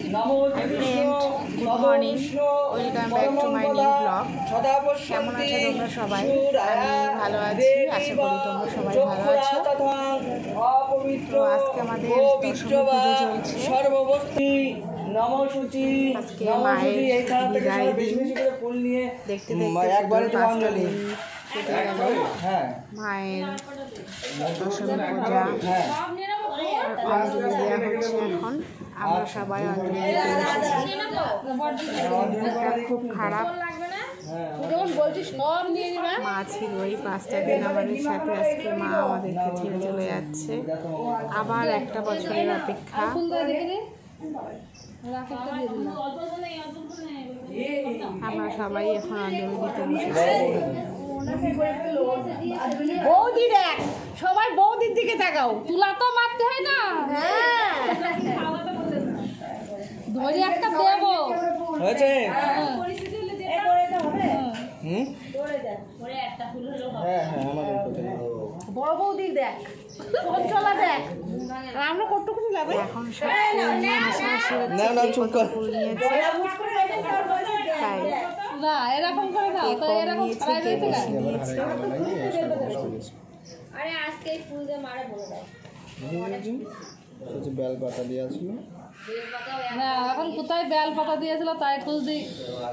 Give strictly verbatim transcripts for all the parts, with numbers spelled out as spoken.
Good morning, welcome back to my new blog. কেমন আছো তোমরা সবাই? আমি ভালো আছি, আশা করি তোমরা সবাই ভালো আছো। তো আজকে আমাদের দশমী পুজো চলছে। আজকে মায়ের বিদায় দিন, দেখতে দেখতে পাঁচটা দিন কেটে গেল। মায়ের দশমী পূজা অঞ্জলি দেওয়া হচ্ছে এখন। আমরা সবাই অঞ্জলি দিতে এসেছি। খুব খারাপ, মা ছিল এই পাঁচটা দিন আমাদের সাথে, আজকে মা আমাদেরকে ছেড়ে চলে যাচ্ছে। আবার একটা বছরের অপেক্ষা। আমরা সবাই এখন অঞ্জলি দিতে বসেছি। বৌদি দেখ, সবাই বৌদির দিকে তাকাও। তুলা তো মারতে হয় না। হ্যাঁ, ধরে একটা দেব হয়েছে। হুম, হ্যাঁ হ্যাঁ, আমাদের বড় বৌদি দেখ, চলা দেখ। আমরা কতটুকু যাবে এখন? সব না না, চুপ কর। ফুল নিয়েছে তাই না, এরকম করে দাও তো, এরকম ছাড়াই দিতে নিয়েছে। আরে আজকে এই ফুল দিয়ে মারা বলে দাও। এই বেল পাতা দিয়েছিল না, এখন কোথায় বেল পাতা দিয়েছিল তাই ফুল দিই।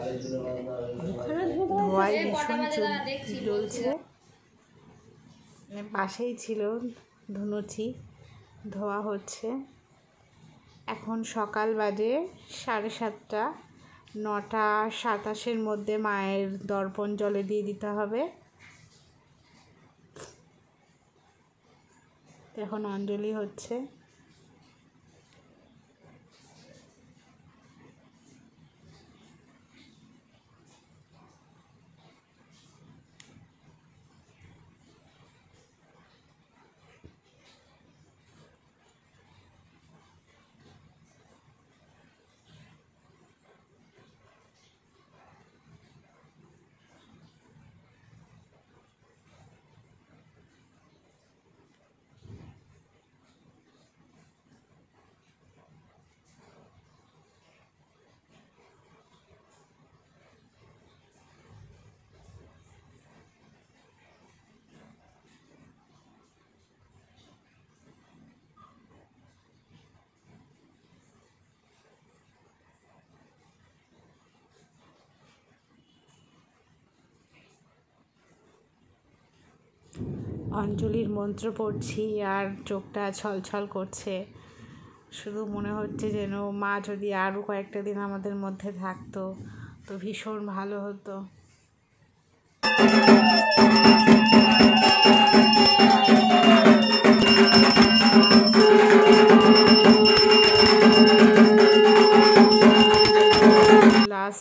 ধোয়াই ভীষণ জ্বলছে। পাশেই ছিল ধুনুচি, ধোয়া হচ্ছে। এখন সকাল বাজে সাড়ে সাতটা। নটা সাতাশের মধ্যে মায়ের দর্পণ জলে দিয়ে দিতে হবে। এখন অঞ্জলি হচ্ছে। অঞ্জলির মন্ত্র পড়ছি আর চোখটা ছলছল করছে। শুধু মনে হচ্ছে যেন মা যদি আরও কয়েকটা দিন আমাদের মধ্যে থাকতো তো ভীষণ ভালো হতো। লাস্ট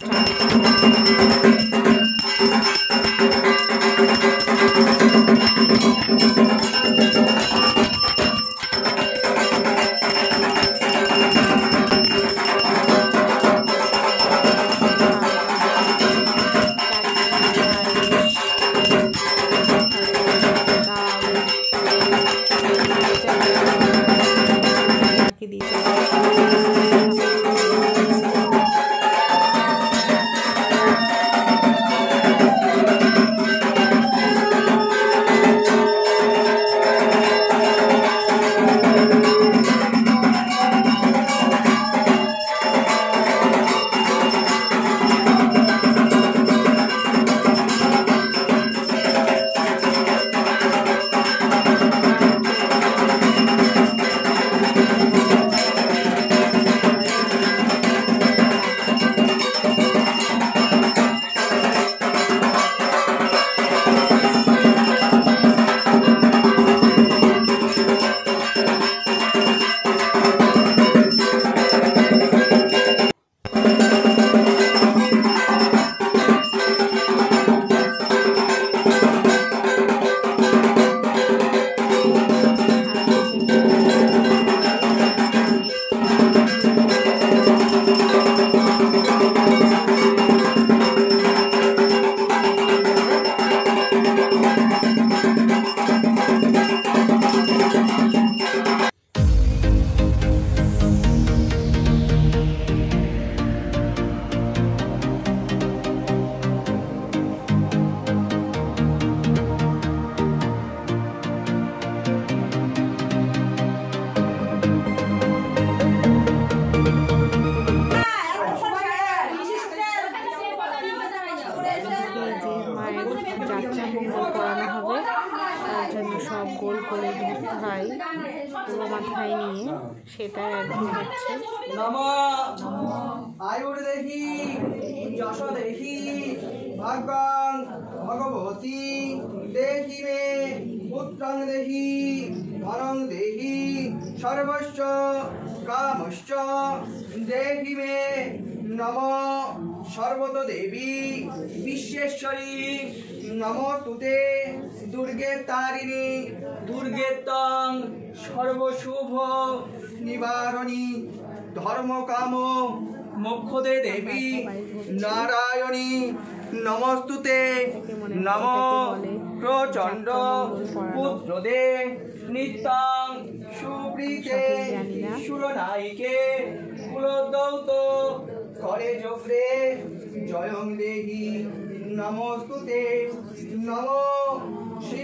সেটা একদম হচ্ছে নমঃ আয়ুর দেহি যশ দেহি ভাগ্যং ভগবতী দেহি মে পুত্রং দেহি ধনং দেহি সর্বস্ব কামশ্চ দেহি মে নমঃ সর্বত দেবী বিশ্বেশ্বরী নমস্তুতে দুর্গে তারিণী দুর্গে তং সর্বশুভ নিবারণী ধর্মকাম মোক্ষদে দেবী নারায়ণী নমস্তুতে নম প্রচণ্ড পুত্রদে নিত্যং সুপ্রীতে সুরনায়িকে কুলদৌত করে জগ্রে জয়ং দেহি নমস্তুতে নম এই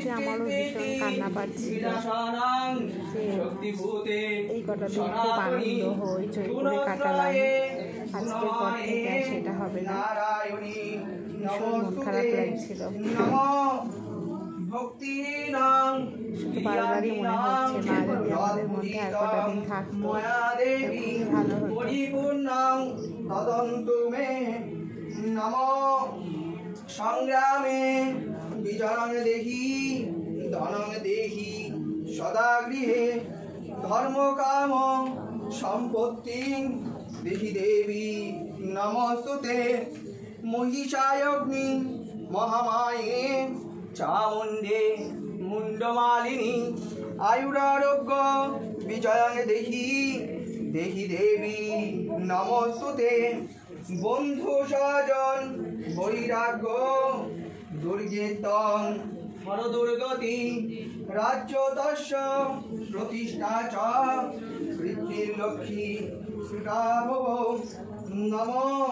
কটা দিন খুব আনন্দ হইচই করে কাটালাম। আজকের পর থেকে আর সেটা হবে না, ভীষণ মন খারাপ লাগছিল। শুধু বারবারই মনে হচ্ছে মা যদি আমাদের মধ্যে আর কটা দিন থাকতো ভালো হতো। সংগ্রামে বিজয়ং দেহি ধনং দেহি সদা গৃহে ধর্ম কাম সম্পত্তি দেহি দেবী নমস্তুতে মহিষায়গ্নি মহামায়ে চামুণ্ডে মুন্ডমালিনী আয়ুরারোগ্য বিজয়ং দেহি দেহি দেবী নমস্তুতে বন্ধু স্বজন বৈরাগ্য দুর্গেতং হর দুর্গতি রাজ্য তস্য প্রতিষ্ঠা চ কৃত্রিম লক্ষ্মী শ্রীকাভব নম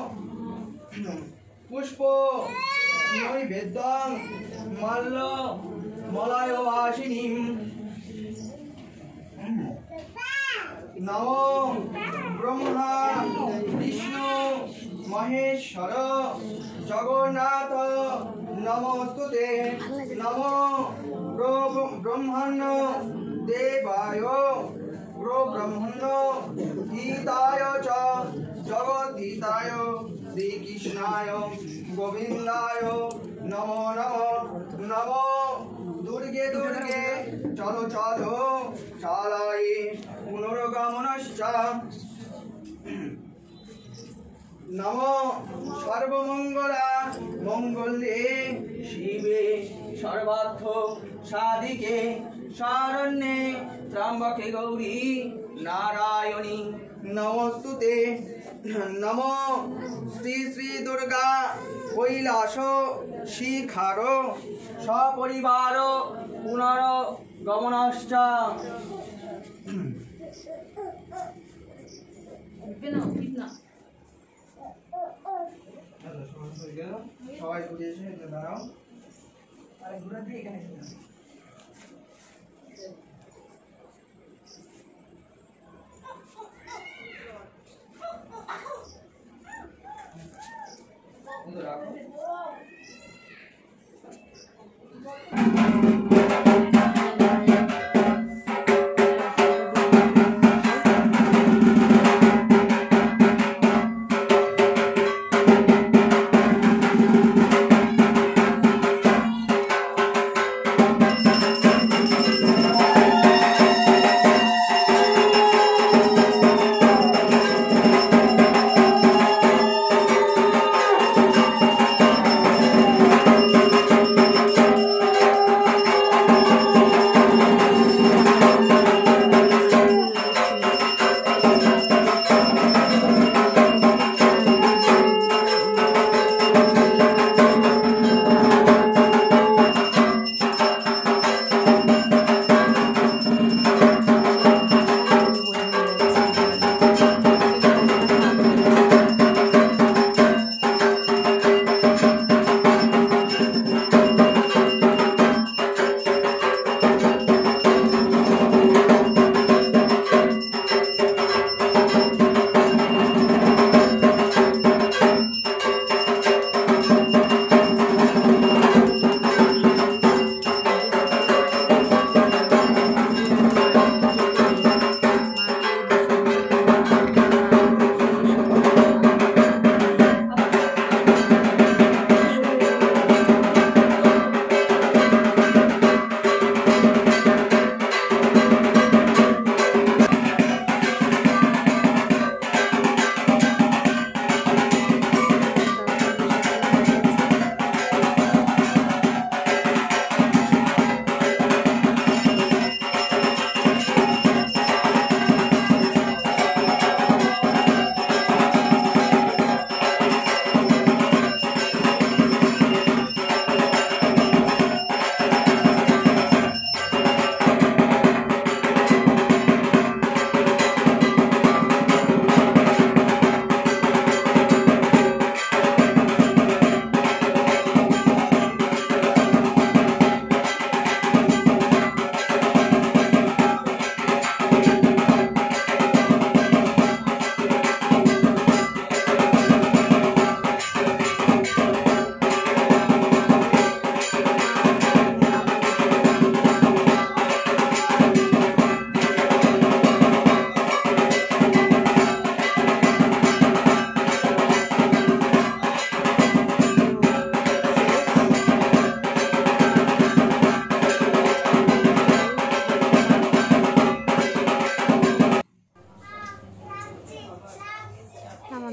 পুষ্প নৈবেদ্যং মাল্য মলয় বাসিনীম নম ব্রহ্মা বিষ্ণু মহেশ্বর জগন্নাথ নমস্তুতে নম ব্রহ্মণ্য দেবায় ব্রহ্মণ্য হিতায় চ জগদ্ধিতায় শ্রীকৃষ্ণায় গোবিন্দায় নমো নমো নমো দুর্গে দুর্গে চলো চলো চালায়ে পুনর্গমনশ্চ নম সর্বমঙ্গলা মঙ্গলে শিবে সর্বার্থ সাধিকে শরণ্যে ত্র্যম্বকে গৌরী নারায়ণী নমস্তুতে নম শ্রী শ্রী দুর্গা কৈলাস শিখার সপরিবার পুনর্গমনশ্চ সবাই ঘুরে এসে দাঁড়াও আর ঘুরে দিয়ে এখানে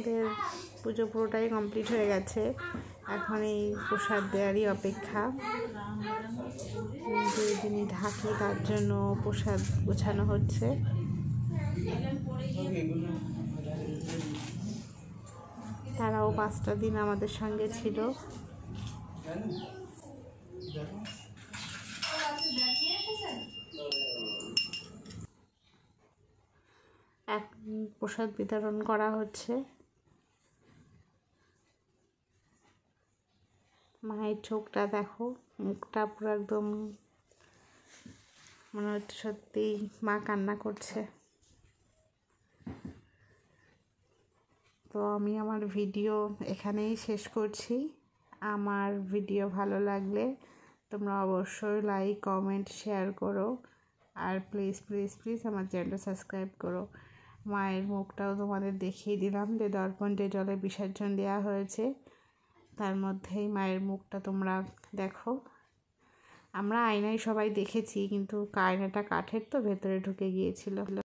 আমাদের পুজো পুরোটাই কমপ্লিট হয়ে গেছে, এখন এই প্রসাদ দেওয়ারই অপেক্ষা। যে যিনি ঢাকি তার জন্য প্রসাদ গোছানো হচ্ছে। তারাও পাঁচটা দিন আমাদের সঙ্গে ছিল। এক প্রসাদ বিতরণ করা হচ্ছে। মায়ের চোখটা দেখো, মুখটা পুরো একদম মনে হচ্ছে সত্যিই মা কান্না করছে। তো আমি আমার ভিডিও এখানেই শেষ করছি। আমার ভিডিও ভালো লাগলে তোমরা অবশ্যই লাইক, কমেন্ট, শেয়ার করো। আর প্লিজ প্লিজ প্লিজ আমার চ্যানেলটা সাবস্ক্রাইব করো। মায়ের মুখটাও তোমাদের দেখিয়ে দিলাম, যে দর্পণ যে জলে বিসর্জন দেওয়া হয়েছে তার মধ্যেই মায়ের মুখটা তোমরা দেখো। আমরা আয়নায় সবাই দেখেছি, কিন্তু আয়নাটা কাঠের তো ভেতরে ঢুকে গিয়েছিল।